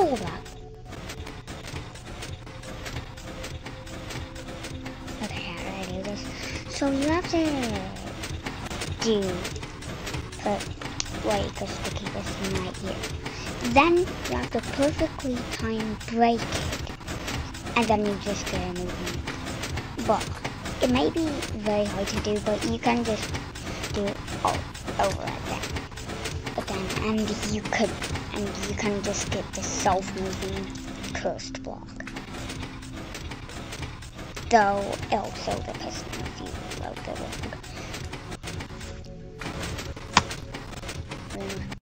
saw that. Okay, how do I do this? So you have to put sticky piston right here. Then you have to perfectly time break it, and then you just get a movement. But it may be very hard to do, but you can just do it all over again. And you can just get the self-moving cursed block. Though also the piston if you load the wrong.